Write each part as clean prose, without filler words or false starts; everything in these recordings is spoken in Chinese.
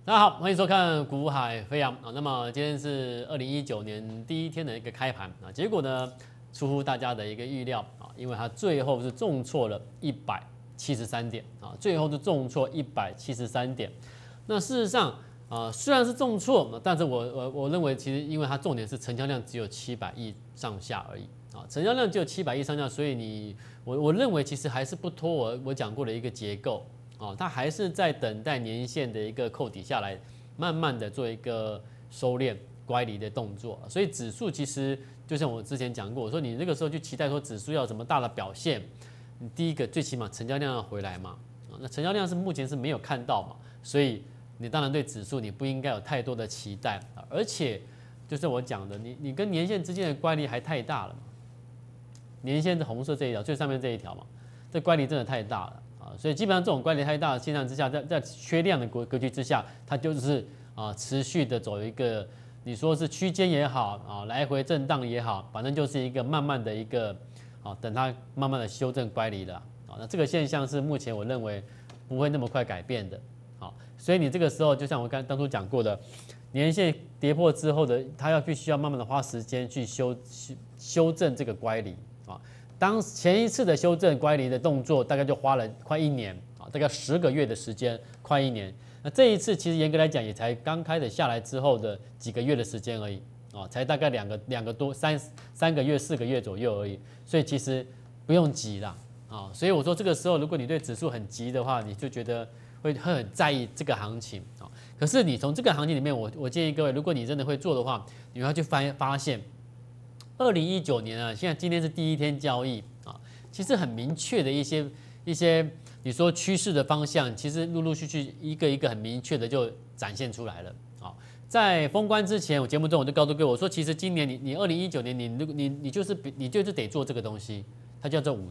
大家好，欢迎收看股海飞扬啊。那么今天是2019年第一天的一个开盘啊，结果呢出乎大家的一个预料啊，因为它最后是重挫了173点啊，最后是重挫173点。那事实上虽然是重挫，但是我认为其实因为它重点是成交量只有700亿上下而已啊，成交量只有700亿上下，所以我认为其实还是不脱我讲过的一个结构。它还是在等待年线的一个扣底下来，慢慢的做一个收敛乖离的动作。所以指数其实就像我之前讲过，我说你这个时候就期待说指数要有什么大的表现，你第一个最起码成交量要回来嘛，那成交量是目前是没有看到嘛，所以你当然对指数你不应该有太多的期待，而且就是我讲的，你跟年线之间的乖离还太大了嘛，年线是红色这一条最上面这一条嘛，这乖离真的太大了。所以基本上这种乖离太大的现象之下，在缺量的格局之下，它就是持续的走一个，你说是区间也好来回震荡也好，反正就是一个慢慢的一个等它慢慢的修正乖离的那这个现象是目前我认为不会那么快改变的所以你这个时候就像我当初讲过的，年线跌破之后的，它必须要慢慢的花时间去修正这个乖离当前一次的修正乖离的动作，大概就花了快1年大概10个月的时间，快1年。那这一次其实严格来讲，也才刚开始下来之后的几个月的时间而已才大概两个多3个月4个月左右而已。所以其实不用急啦所以我说这个时候，如果你对指数很急的话，你就觉得会很在意这个行情可是你从这个行情里面，我建议各位，如果你真的会做的话，你要去发现。2019年现在今天是第一天交易其实很明确的一些你说趋势的方向，其实陆陆续续一个一个很明确的就展现出来了在封关之前，我节目中我就告诉各位，我说其实今年你2019年你就是得做这个东西，它叫做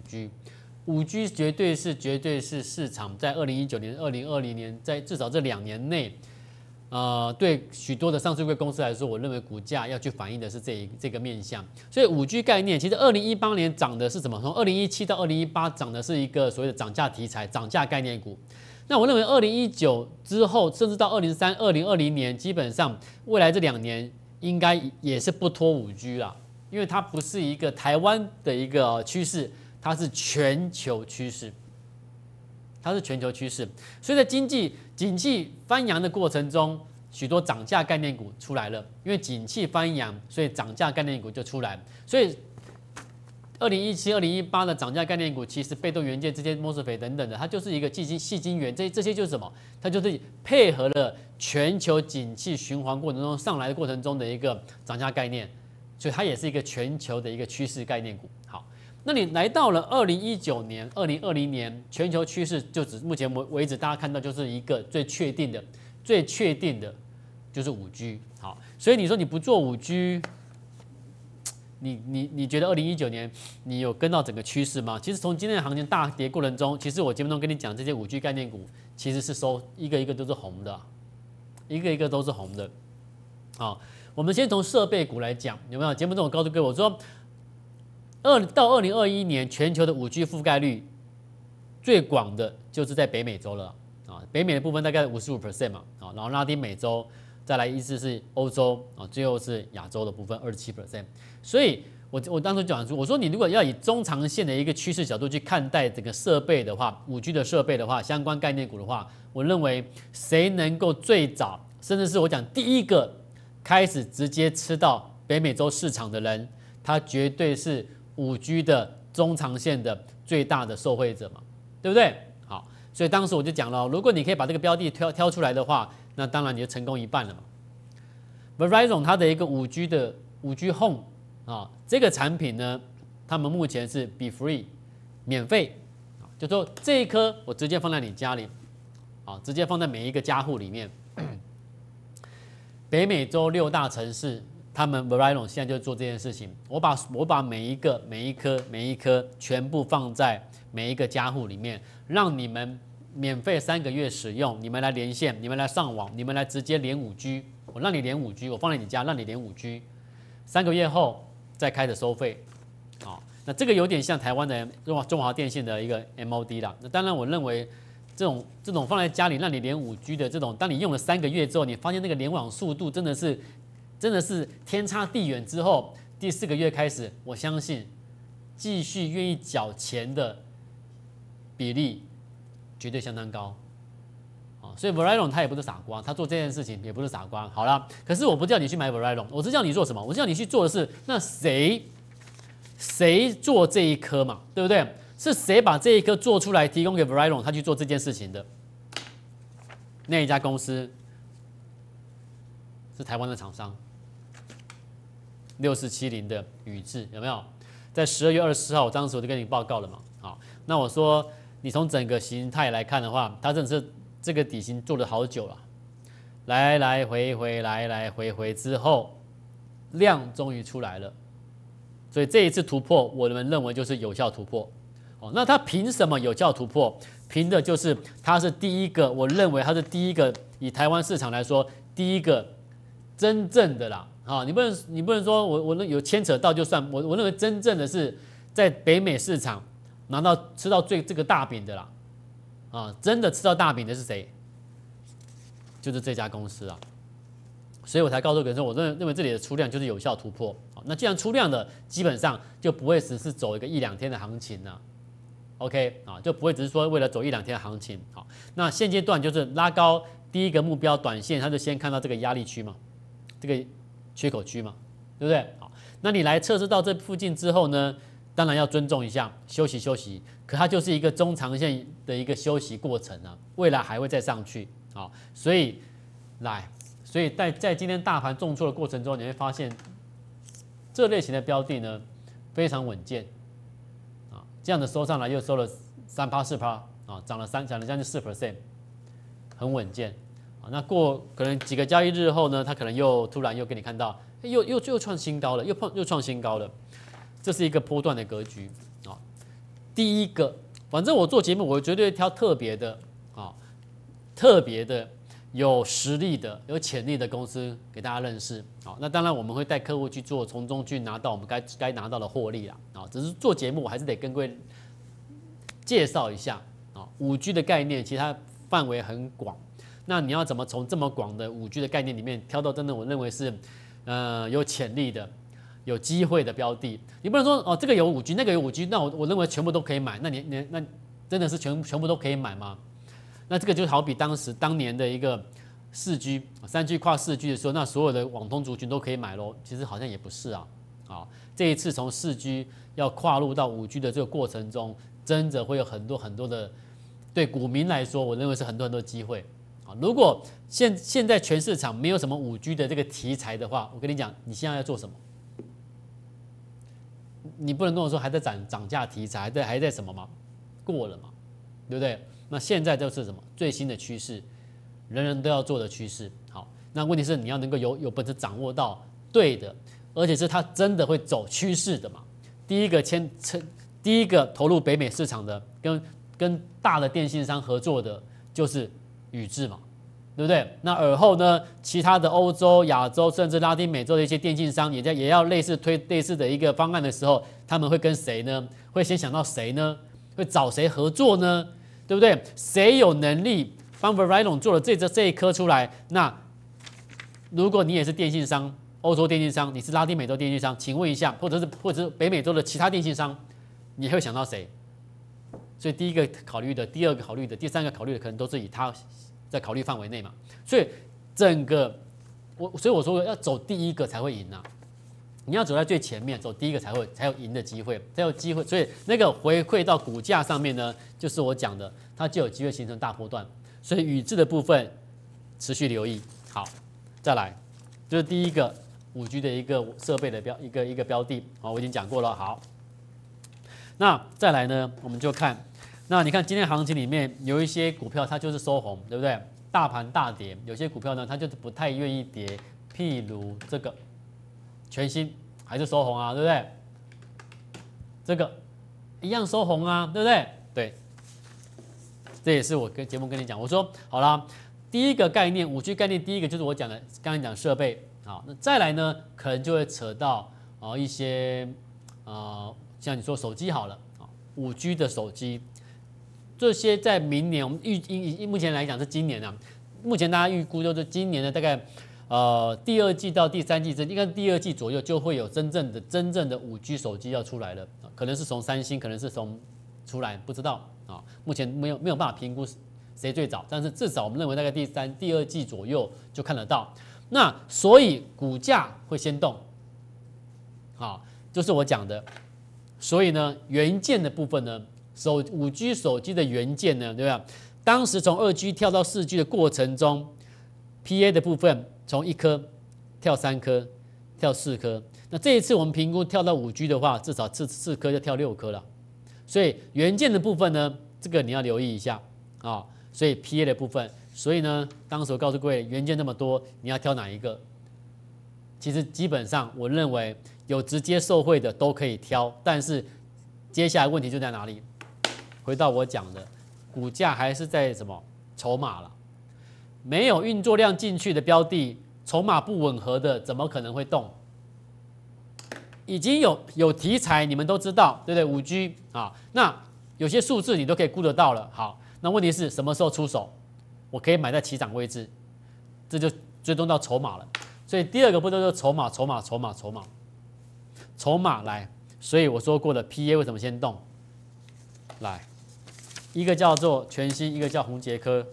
5G，5G 绝对是市场在2019年、2020年，在至少这2年内。对许多的上市柜公司来说，我认为股价要去反映的是这个面向。所以5G 概念，其实2018年涨的是什么？从2017到2018涨的是一个所谓的涨价题材、涨价概念股。那我认为2019之后，甚至到2020年，基本上未来这2年应该也是不脱5G 啦，因为它不是一个台湾的一个趋势，它是全球趋势。它是全球趋势，所以在经济景气翻扬的过程中，许多涨价概念股出来了。因为景气翻扬，所以涨价概念股就出来。所以2017、2018的涨价概念股，其实被动元件这些MOSFET等等的，它就是一个细晶圆，这些就是什么？它就是配合了全球景气循环过程中上来的过程中的一个涨价概念，所以它也是一个全球的一个趋势概念股。好。那你来到了2019年、2020年，全球趋势就目前为止，大家看到就是一个最确定的就是 5G。好，所以你说你不做 5G， 你觉得2019年你有跟到整个趋势吗？其实从今天的行情大跌过程中，其实我节目中跟你讲这些 5G 概念股，其实是一个一个都是红的，一个一个都是红的。好，我们先从设备股来讲，有没有？节目中我告诉各位，我说。到2021年，全球的5G 覆盖率最广的就是在北美洲了北美的部分大概55% 嘛然后拉丁美洲，再来依次是欧洲最后是亚洲的部分27%。所以我当时讲说，我说你如果要以中长线的一个趋势角度去看待整个设备的话，5G 的设备的话，相关概念股的话，我认为谁能够最早，甚至是我讲第一个开始直接吃到北美洲市场的人，他绝对是。5G 的中长线的最大的受惠者嘛，对不对？好，所以当时我就讲了，如果你可以把这个标的挑出来的话，那当然你就成功一半了嘛。Verizon 它的一个5G Home 这个产品呢，他们目前是 Be Free 免费就说这一颗我直接放在你家里直接放在每一个家户里面。北美洲6大城市。他们 Verizon 现在就做这件事情，我把每一颗全部放在每一个家户里面，让你们免费3个月使用，你们来连线，你们来上网，你们来直接连5G，我让你连5G，我放在你家让你连5G，3个月后再开始收费，那这个有点像台湾的中华电信的一个 MOD 啦。那当然我认为这种放在家里让你连5G 的这种，当你用了3个月之后，你发现那个联网速度真的是天差地远之后，第4个月开始，我相信继续愿意缴钱的比例绝对相当高。所以 Verizon 他也不是傻瓜，他做这件事情也不是傻瓜。好了，可是我不叫你去买 Verizon， 我是叫你做什么？我是叫你去做的是，那谁做这一颗嘛，对不对？是谁把这一颗做出来，提供给 Verizon， 他去做这件事情的？那一家公司是台湾的厂商，6470的宇智，有没有？在12月24号，当时我就跟你报告了嘛。好，那我说你从整个形态来看的话，它真的是这个底型做了好久了，来来回回之后，量终于出来了。所以这一次突破，我们认为就是有效突破。那它凭什么有效突破？凭的就是它是第一个，我认为它是第一个，以台湾市场来说，第一个真正的啦。你不能说我有牵扯到就算，我认为真正的是在北美市场吃到这个大饼的啦。真的吃到大饼的是谁？就是这家公司啊，所以我才告诉各位说，我认为这里的出量就是有效突破。那既然出量的，基本上就不会只是走一个1-2天的行情了。OK 就不会只是说为了走1-2天的行情。好，那现阶段就是拉高第一个目标短线，它就先看到这个压力区嘛，这个缺口区嘛，对不对？好，那你来测试到这附近之后呢？当然要尊重一下，休息，可它就是一个中长线的一个休息过程啊，未来还会再上去。好，所以在今天大盘重挫的过程中，你会发现这类型的标的呢非常稳健这样的收上来又收了3%、4%涨了将近4%，很稳健那可能几个交易日后呢，它可能突然又给你看到又创新高了，又创新高了。这是一个波段的格局第一个，反正我做节目，我绝对挑特别的特别的有实力的、有潜力的公司给大家认识。那当然我们会带客户去做，从中去拿到我们该拿到的获利啦。只是做节目，我还是得跟各位介绍一下5G 的概念，其实它范围很广。那你要怎么从这么广的5G 的概念里面挑到真的我认为是有潜力的？有机会的标的，你不能说这个有5G， 那个有5G， 那我认为全部都可以买，那真的是全部都可以买吗？那这个就好比当年的一个4G、3G 跨4G 的时候，那所有的网通族群都可以买咯，其实好像也不是啊。这一次从4G 要跨入到5G 的这个过程中，真的会有很多的，对股民来说，我认为是很多机会。如果现在全市场没有什么5G 的这个题材的话，我跟你讲，你现在要做什么？你不能跟我说还在涨价题材，还在什么吗？过了嘛，对不对？那现在就是什么最新的趋势，人人都要做的趋势。好，那问题是你要能够有本事掌握到对的，而且是它真的会走趋势的嘛。第一个投入北美市场的，跟大的电信商合作的，就是宇智嘛。对不对？那而后呢，其他的欧洲、亚洲甚至拉丁美洲的一些电信商也要推类似的一个方案的时候，他们会跟谁呢？会先想到谁呢？会找谁合作呢？对不对？谁有能力帮 Verizon 做了这一颗出来？那如果你也是电信商，欧洲电信商，你是拉丁美洲电信商，请问一下，或者是北美洲的其他电信商，你会想到谁？所以第一个考虑的，第二个考虑的，第三个考虑的，可能都是以他在考虑范围内嘛，所以所以我说要走第一个才会赢啊！你要走在最前面，走第一个才有赢的机会，才有机会。所以那个回馈到股价上面呢，就是我讲的，它就有机会形成大波段。所以宇智的部分持续留意。好，再来就是第一个5G 的一个设备的一个标的，我已经讲过了。好，那再来呢，我们就看。那你看今天行情里面有一些股票它就是收红，对不对？大盘大跌，有些股票呢它就是不太愿意跌，譬如这个全新还是收红啊，对不对？这个一样收红啊，对不对？对，这也是我节目跟你讲，我说好啦，第一个概念5G 概念，第一个就是我讲的刚才讲设备，好，那再来呢可能就会扯到一些像你说手机好了，5G 的手机。 这些在明年我们目前来讲是今年啊，目前大家预估就是今年的大概第2季到第3季应该第2季左右就会有真正的5G 手机要出来了，可能是从三星，可能是从出来，不知道啊，目前没有办法评估谁最早，但是至少我们认为大概第2季左右就看得到。那所以股价会先动，好，就是我讲的。所以呢，元件的部分呢，5G 手机的元件呢，对吧？当时从2G 跳到4G 的过程中 ，PA 的部分从1颗跳3颗，跳4颗。那这一次我们评估跳到5G 的话，至少4颗就跳6颗了。所以元件的部分呢，这个你要留意一下啊。所以 PA 的部分，所以呢，当时我告诉各位，元件那么多，你要挑哪一个？其实基本上，我认为有直接受惠的都可以挑，但是接下来问题就在哪里？回到我讲的，股价还是在什么筹码了？没有运作量进去的标的，筹码不吻合的，怎么可能会动？已经有题材，你们都知道，对不对？5G 啊，那有些数字你都可以估得到了。好，那问题是什么时候出手？我可以买在起涨位置，这就追踪到筹码了。所以第2个步骤就是筹码来。所以我说过的 PA 为什么先动？来，一个叫做全新，一个叫宏捷科。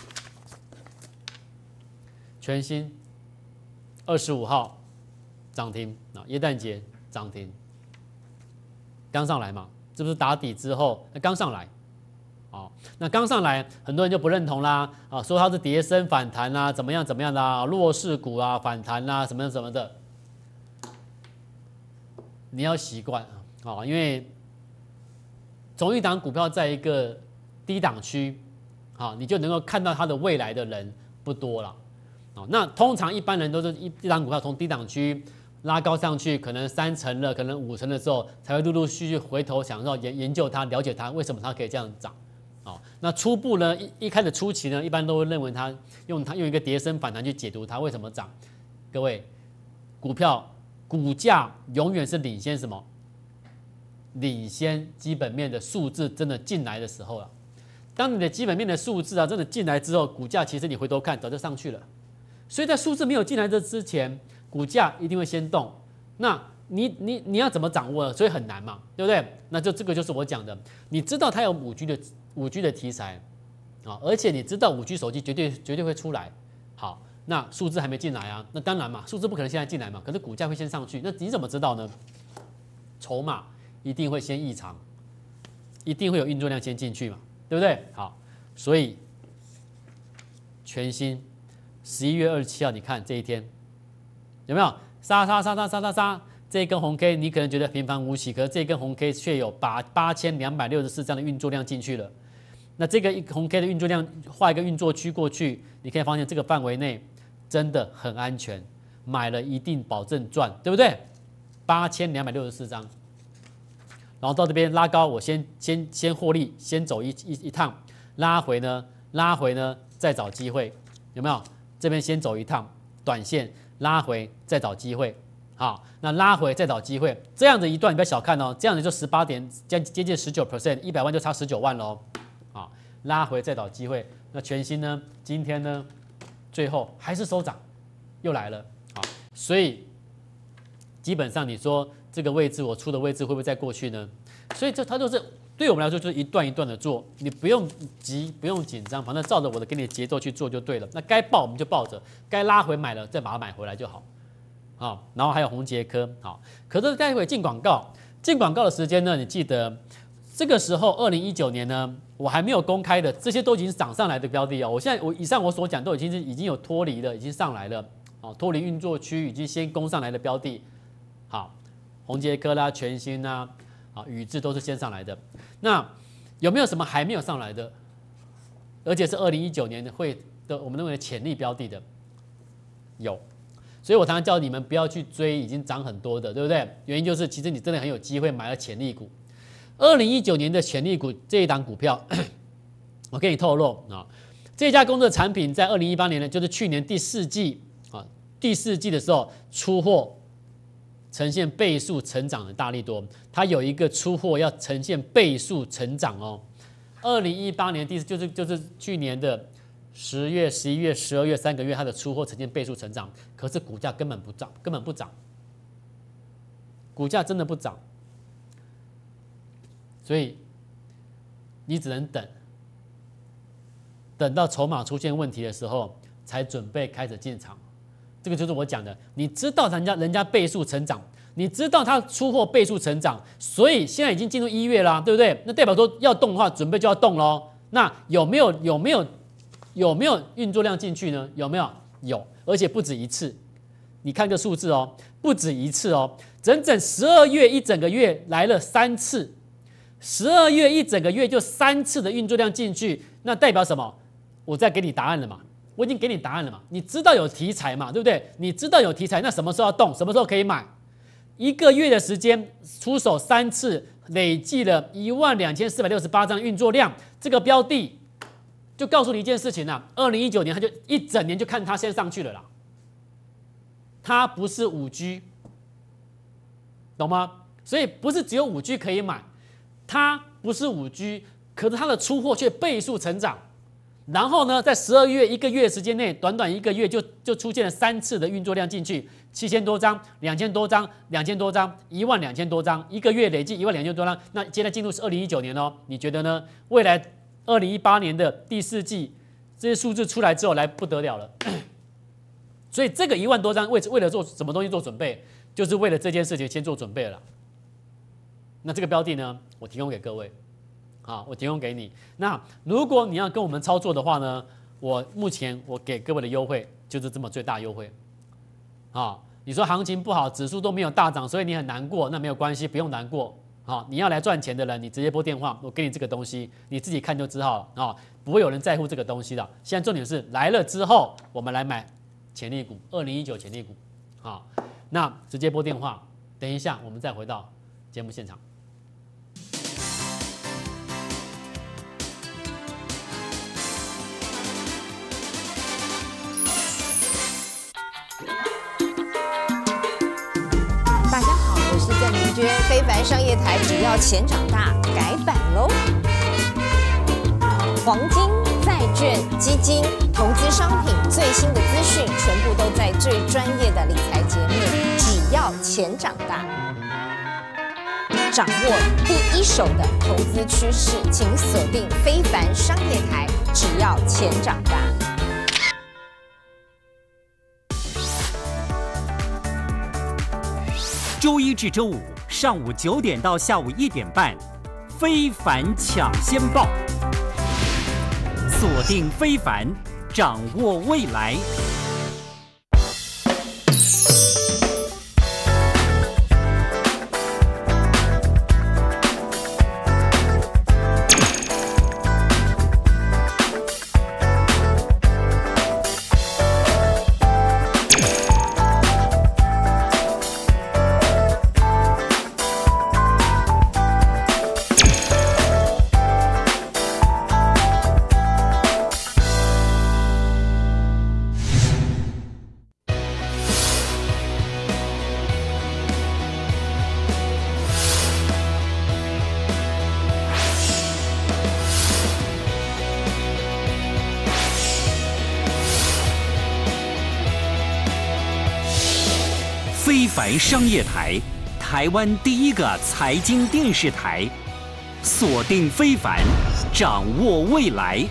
全新25号涨停啊，耶诞节涨停，刚上来嘛，是不是打底之后刚上来？那刚上来，很多人就不认同啦，说它是跌升反弹啦，怎么样的啊，弱势股啊，反弹啦，什么的。你要习惯啊，因为从一档股票在一个低档区，你就能够看到它的未来的人不多了。那通常一般人都是一档股票从低档区拉高上去，可能3成了，可能5成的时候，才会陆陆续续回头想要研究它，了解它为什么它可以这样涨。那初步呢，一开始初期呢，一般都会认为它用一个跌升反弹去解读它为什么涨。各位，股价永远是领先什么？领先基本面的数字真的进来的时候了。当你的基本面的数字真的进来之后，股价其实你回头看早就上去了。所以在数字没有进来这之前，股价一定会先动。那你要怎么掌握？所以很难嘛，对不对？那这个就是我讲的，你知道它有5G 的题材而且你知道5G 手机绝对会出来。好，那数字还没进来啊，那当然嘛，数字不可能现在进来嘛，可是股价会先上去，那你怎么知道呢？筹码一定会先异常，一定会有运作量先进去嘛，对不对？好，所以全新11月27号，你看这一天有没有杀？这一根红 K 你可能觉得平凡无奇，可是这一根红 K 却有8264张的运作量进去了。那这个红 K 的运作量画一个运作区过去，你可以发现这个范围内真的很安全，买了一定保证赚，对不对？8264张，然后到这边拉高，我先获利，先走一趟，拉回呢再找机会，有没有？这边先走一趟短线，拉回再找机会。好，那拉回再找机会，这样的一段你不要小看哦，这样子就18点接近19%，100万就差19万喽。好，拉回再找机会，那全新呢？今天呢？最后还是收涨，又来了。好，所以基本上你说这个位置我出的位置会不会再过去呢？所以它就是对我们来说就是一段一段的做，你不用急，不用紧张，反正照着我的给你的节奏去做就对了。那该抱我们就抱着，该拉回买了再把它买回来就好。好，然后还有宏捷科，好，可是待会进广告的时间呢？你记得这个时候2019年呢，我还没有公开的，这些都已经是涨上来的标的哦。以上我所讲都已经有脱离了，已经上来了，脱离运作区已经先攻上来的标的，好，宏捷科啦、全新啦、宇智都是先上来的。那有没有什么还没有上来的？而且是2019年我们认为潜力标的的，有。所以我常常叫你们不要去追已经涨很多的，对不对？原因就是其实你真的很有机会买到潜力股。2019年的潜力股这一档股票，我跟你透露这家公司的产品在2018年呢，就是去年第四季的时候出货呈现倍数成长的大利多，它有一个出货要呈现倍数成长哦。 2018年就是去年的10月、11月、12月3个月，它的出货呈现倍数成长，可是股价根本不涨，股价真的不涨，所以你只能等到筹码出现问题的时候，才准备开始进场。这个就是我讲的，你知道人家倍数成长，你知道它出货倍数成长，所以现在已经进入1月啦，对不对？那代表说要动的话，准备就要动喽。那有没有运作量进去呢？有没有？有，而且不止一次。你看个数字哦，不止一次哦，整整12月一整个月来了3次，12月一整个月就3次的运作量进去，那代表什么？我再给你答案了嘛。我已经给你答案了嘛，你知道有题材嘛，对不对？你知道有题材，那什么时候要动？什么时候可以买？1个月的时间出手3次，累计了12468张运作量，这个标的就告诉你一件事情啦，2019年它就一整年就看它先上去了啦。它不是5G， 懂吗？所以不是只有5G 可以买，它不是5G， 可是它的出货却倍数成长。然后呢，在12月1个月时间内，短短1个月就出现了3次的运作量进去，7000多张、2000多张、2000多张、12000多张，1个月累计12000多张。那现在进入是2019年哦，你觉得呢？未来2018年的第4季这些数字出来之后，来不得了了。所以这个1万多张为了做什么东西做准备，就是为了这件事情先做准备了。那这个标的呢，我提供给各位。好，我提供给你。那如果你要跟我们操作的话呢，目前我给各位的优惠就是这么最大优惠。好，你说行情不好，指数都没有大涨，所以你很难过，那没有关系，不用难过。好，你要来赚钱的人，你直接拨电话，我给你这个东西，你自己看就知道了啊，不会有人在乎这个东西的。现在重点是来了之后，我们来买潜力股，2019潜力股。好，那直接拨电话，等一下我们再回到节目现场。 非凡商业台，只要钱长大，改版喽！黄金、债券、基金、投资商品最新的资讯，全部都在最专业的理财节目。只要钱长大，掌握第一手的投资趋势，请锁定非凡商业台。只要钱长大。 周一至周五上午9点到下午1点半，非凡抢先报，锁定非凡，掌握未来。非凡商业台，台湾第一个财经电视台，锁定非凡，掌握未来。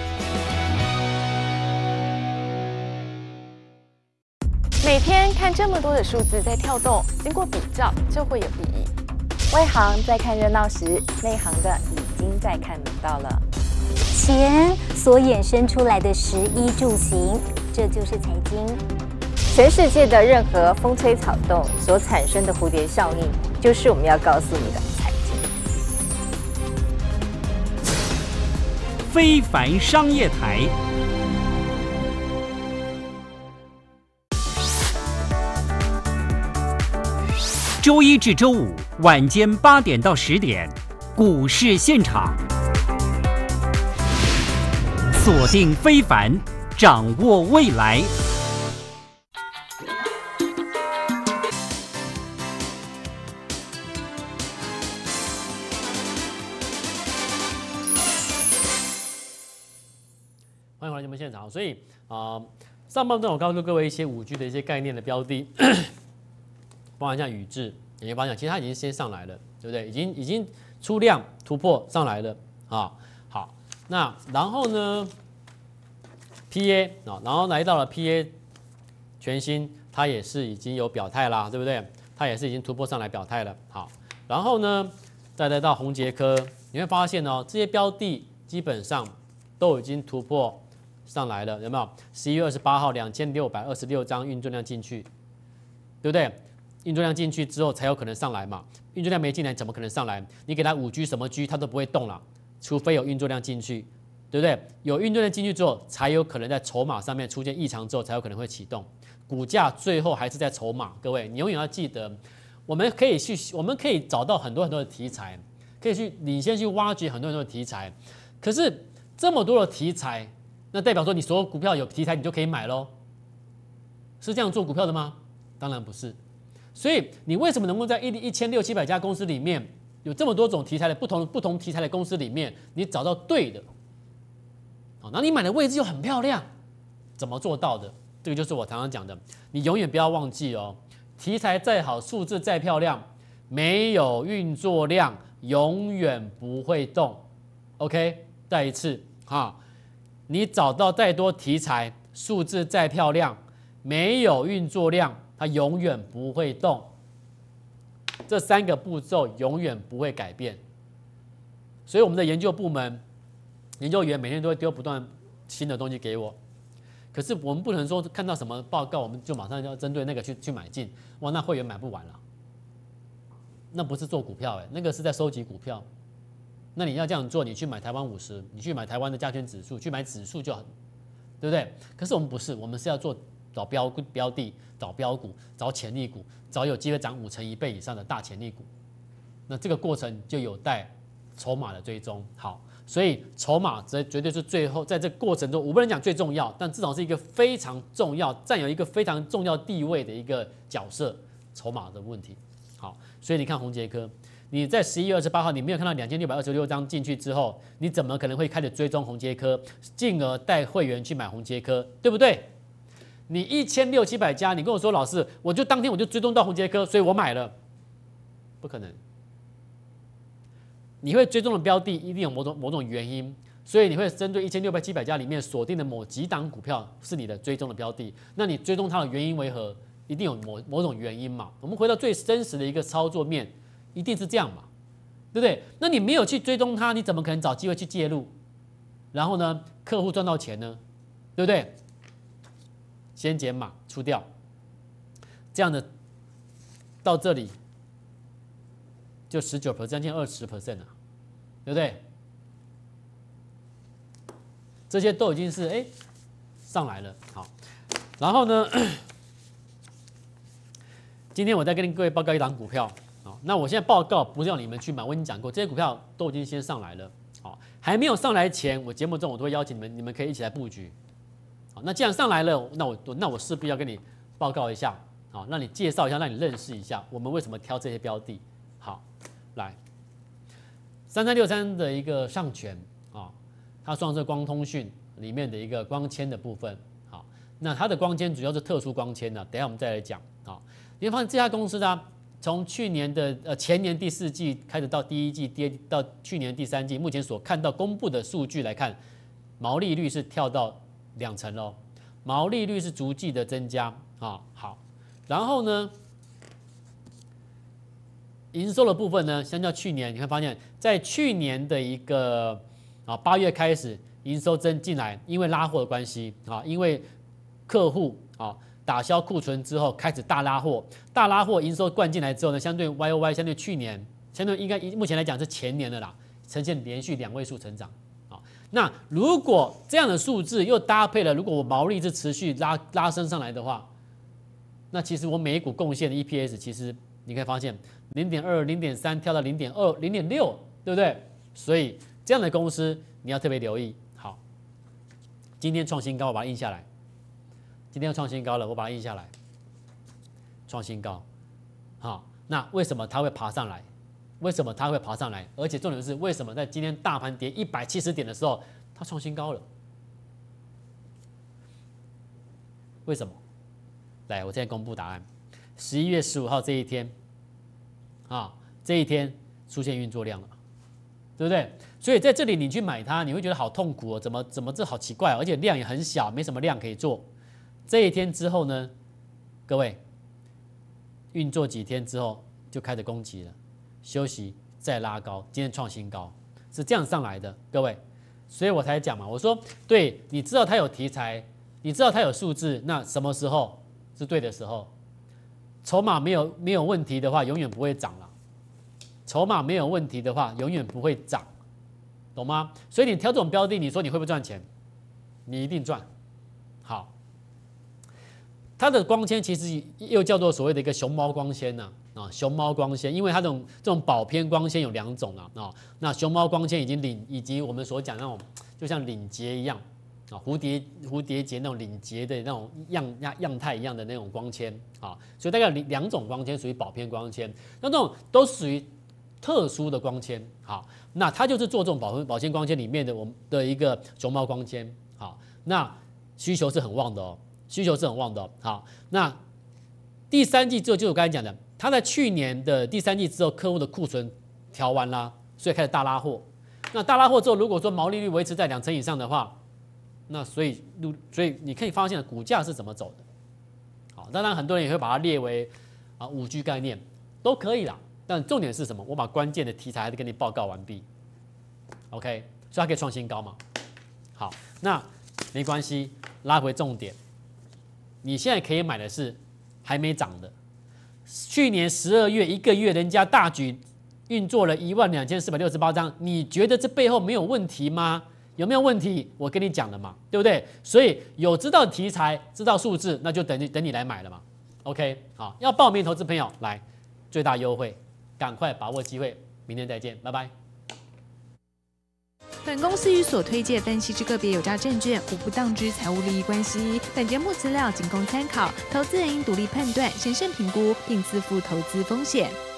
每天看这么多的数字在跳动，经过比较就会有意义。外行在看热闹时，内行的已经在看门道了。 钱所衍生出来的食衣住行，这就是财经。 全世界的任何风吹草动所产生的蝴蝶效应，就是我们要告诉你的财经。 非凡商业台。周一至周五晚间8点到10点，股市现场，锁定非凡，掌握未来。 欢迎回来节目现场。所以上半段我告诉各位一些5G 的一些概念的标的，包含像宇智，你会发现其实它已经先上来了，对不对？已经出量突破上来了啊。好，那然后呢 ，PA 啊，然后来到了 PA 全新，它也是已经有表态啦，对不对？它也是已经突破上来表态了。好，然后呢，再来到宏捷科，你会发现哦，这些标的基本上都已经突破上来了，有没有？11月28号2626张运作量进去，对不对？运作量进去之后才有可能上来嘛，运作量没进来怎么可能上来？你给它5G 什么 G 它都不会动了，除非有运作量进去，对不对？有运作量进去之后，才有可能在筹码上面出现异常之后，才有可能会启动。股价最后还是在筹码，各位，你永远要记得，我们可以找到很多的题材，可以去领先去挖掘很多的题材。可是这么多的题材，那代表说你所有股票有题材你就可以买咯？是这样做股票的吗？当然不是。所以你为什么能够在1600-1700家公司里面，有这么多种题材的不同题材的公司里面，你找到对的，然后你买的位置又很漂亮，怎么做到的？这个就是我常常讲的，你永远不要忘记哦，题材再好，数字再漂亮，没有运作量，永远不会动。OK， 再一次哈，你找到再多题材，数字再漂亮，没有运作量，它永远不会动。这3个步骤永远不会改变。所以我们的研究部门、研究员每天都会丢不断新的东西给我。可是我们不能说看到什么报告，我们就马上要针对那个去买进，哇，那会员买不完了。那不是做股票那个是在收集股票。那你要这样做，你去买台湾50，你去买台湾的加权指数，去买指数就很，对不对？可是我们不是，我们是要做找标的、找标股、找潜力股、找有机会涨5成1倍以上的大潜力股。那这个过程就有待筹码的追踪。好。所以筹码绝对是最后在这个过程中，我不能讲最重要，但至少是一个非常重要、占有一个非常重要地位的一个角色。筹码的问题，好，所以你看宏捷科，你在11月28号你没有看到2626张进去之后，你怎么可能会开始追踪宏捷科，进而带会员去买宏捷科，对不对？你1600-1700家，你跟我说老师，我就当天我就追踪到宏捷科，所以我买了，不可能。你会追踪的标的一定有某种原因，所以你会针对1600-1700家里面锁定的某几档股票是你的追踪的标的。那你追踪它的原因为何？一定有某种原因嘛。我们回到最真实的一个操作面，一定是这样嘛，对不对？那你没有去追踪它，你怎么可能找机会去介入？然后呢，客户赚到钱呢，对不对？先减码出掉，这样的到这里就19%，将近20%啊。对不对？这些都已经是上来了，好，然后呢，今天我再跟各位报告一档股票，好，那我现在报告不是要你们去买，我已经讲过，这些股票都已经先上来了，好，还没有上来前，我节目中我都会邀请你们可以一起来布局，好，那既然上来了，那我势必要跟你报告一下，好，让你介绍一下，让你认识一下我们为什么挑这些标的，好，来。3363的一个上权啊，它算是光通讯里面的一个光纤的部分。好，那它的光纤主要是特殊光纤的，等一下我们再来讲啊。你会发现这家公司呢，从去年的前年第4季开始到第1季，到去年第3季，目前所看到公布的数据来看，毛利率是跳到2成喽，毛利率是逐季的增加啊。好，然后呢？营收的部分呢，相较去年，你会发现在去年的一个8月开始，营收增进来，因为拉货的关系啊，因为客户打消库存之后开始大拉货，营收灌进来之后呢，相对 YOY 相对去年，相对应该目前来讲是前年的啦，呈现连续2位数成长啊。那如果这样的数字又搭配了，如果我毛利是持续拉升上来的话，那其实我每一股贡献的 EPS 其实你可以发现。0.2、0.3跳到0.2、0.6，对不对？所以这样的公司你要特别留意。好，今天创新高，我把它印下来。今天要创新高了，我把它印下来。创新高，好，那为什么它会爬上来？为什么它会爬上来？而且重点是为什么在今天大盘跌170点的时候，它创新高了？ 为什么？来，我现在公布答案。11月15号这一天，这一天出现运作量了，对不对？所以在这里你去买它，你会觉得好痛苦哦，怎么这好奇怪哦，而且量也很小，没什么量可以做。这一天之后呢，各位运作几天之后就开始攻击了，休息再拉高，今天创新高，是这样上来的，各位。所以我才讲嘛，我说对，你知道它有题材，你知道它有数字，那什么时候是对的时候？筹码没有问题的话，永远不会涨了。筹码没有问题的话，永远不会涨，懂吗？所以你挑这种标的，你说你会不会赚钱？你一定赚。好，它的光纤其实又叫做所谓的一个熊猫光纤呐，熊猫光纤，因为它这种保偏光纤有2种啊，那熊猫光纤以及我们所讲那种就像领结一样啊，蝴蝶结那种领结的那种样态一样的那种光纤啊，所以大概有2种光纤属于保偏光纤，那这种都属于特殊的光纤。好，那它就是做这种保鲜光纤里面的我们的一个熊猫光纤。好，那需求是很旺的哦，好，那第3季之后，就我刚才讲的，它在去年的第3季之后，客户的库存调完啦，所以开始大拉货。那大拉货之后，如果说毛利率维持在2成以上的话，那所以你可以发现股价是怎么走的。好，当然很多人也会把它列为5G 概念，都可以啦。但重点是什么？我把关键的题材还是跟你报告完毕。OK， 所以它可以创新高嘛？好，那没关系，拉回重点，你现在可以买的是还没涨的。去年12月1个月，人家大举运作了12468张，你觉得这背后没有问题吗？有没有问题？我跟你讲了嘛，对不对？所以有知道题材、知道数字，那就等你来买了嘛。OK， 好，要报名投资朋友来最大优惠，赶快把握机会，明天再见，拜拜。 本公司与所推介分析之个别有价证券无不当之财务利益关系。本节目资料仅供参考，投资人应独立判断、审慎评估，并自负投资风险。